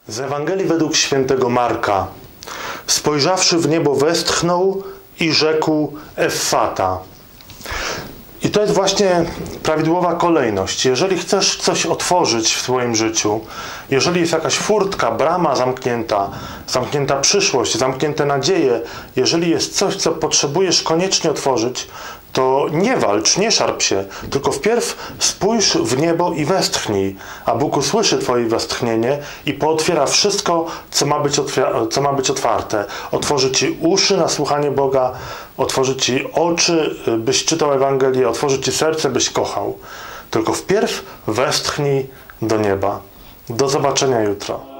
Z Ewangelii według świętego Marka. Spojrzawszy w niebo, westchnął i rzekł Effata. I to jest właśnie prawidłowa kolejność. Jeżeli chcesz coś otworzyć w swoim życiu, jeżeli jest jakaś furtka, brama zamknięta przyszłość, zamknięte nadzieje, jeżeli jest coś, co potrzebujesz koniecznie otworzyć, to nie walcz, nie szarp się, tylko wpierw spójrz w niebo i westchnij, a Bóg usłyszy twoje westchnienie i pootwiera wszystko, co ma być otwarte. Otworzy ci uszy na słuchanie Boga, otworzy ci oczy, byś czytał Ewangelię, otworzy ci serce, byś kochał. Tylko wpierw westchnij do nieba. Do zobaczenia jutro.